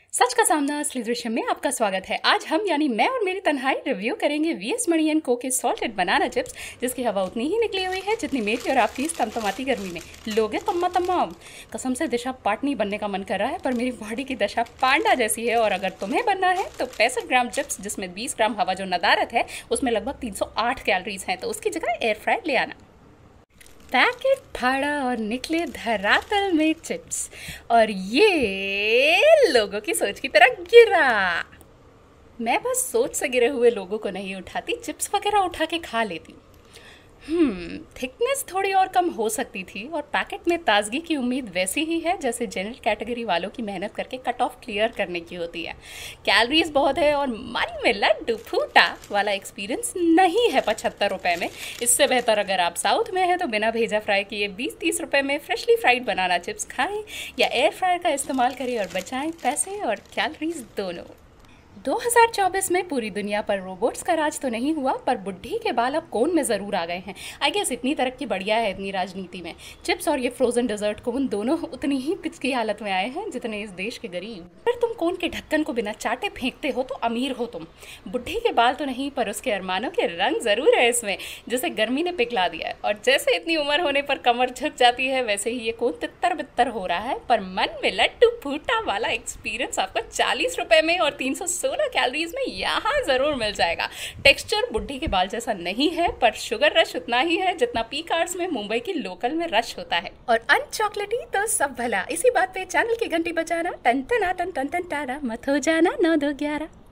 सच का सामना असली दृश्य में आपका स्वागत है। आज हम यानी मैं और मेरी तन्हाई रिव्यू करेंगे वीएस मणि एंड को के सॉल्टेड बनाना चिप्स, जिसकी हवा उतनी ही निकली हुई है जितनी मेरी और आपकी इस तमतमाती गर्मी में। लोगे तम्मा तम्मा, कसम से दिशा पाटनी बनने का मन कर रहा है, पर मेरी बॉडी की दशा पांडा जैसी है। और अगर तुम्हें बनना है तो 65 ग्राम चिप्स, जिसमें 20 ग्राम हवा जो नदारत है, उसमें लगभग 308 कैलोरीज हैं, तो उसकी जगह एयर फ्रायर ले आना। पैकेट फाड़ा और निकले धरातल में चिप्स, और ये लोगों की सोच की तरह गिरा। मैं बस सोच से गिरे हुए लोगों को नहीं उठाती, चिप्स वगैरह उठा के खा लेती। थिकनेस थोड़ी और कम हो सकती थी, और पैकेट में ताजगी की उम्मीद वैसी ही है जैसे जनरल कैटेगरी वालों की मेहनत करके कट ऑफ क्लियर करने की होती है। कैलोरीज बहुत है, और मन में लड्डू फूटा वाला एक्सपीरियंस नहीं है 75 रुपये में। इससे बेहतर अगर आप साउथ में हैं तो बिना भेजा फ्राई किए 20-30 रुपये में फ्रेशली फ्राइड बनाना चिप्स खाएं, या एयर फ्रायर का इस्तेमाल करें और बचाएं पैसे और कैलोरीज दोनों। 2024 में पूरी दुनिया पर रोबोट्स का राज तो नहीं हुआ, पर बुढ़ी के बाल अब कोन में ज़रूर आ गए हैं। आई गेस इतनी तरक्की बढ़िया है इतनी राजनीति में। चिप्स और ये फ्रोजन डेजर्ट कोन दोनों उतनी ही पिच की हालत में आए हैं जितने इस देश के गरीब। फिर तुम कोन के ढक्कन को बिना चाटे फेंकते हो तो अमीर हो तुम। बुढ़ी के बाल तो नहीं, पर उसके अरमानों के रंग ज़रूर है इसमें, जिसे गर्मी ने पिघला दिया है। और जैसे इतनी उम्र होने पर कमर झुक जाती है, वैसे ही ये कोन तितर बितर हो रहा है। पर मन में लड्डू फूटा वाला एक्सपीरियंस आपको 40 रुपये में और 316 कैलोरीज में यहाँ जरूर मिल जाएगा। टेक्सचर बुढ़ी के बाल जैसा नहीं है, पर शुगर रश उतना ही है जितना पीक आवर्स में मुंबई की लोकल में रश होता है। और अनचॉकलेटी तो सब भला। इसी बात पे चैनल की घंटी बजाना, टन टन टन टन टन टारा, मत हो जाना 9 2 11।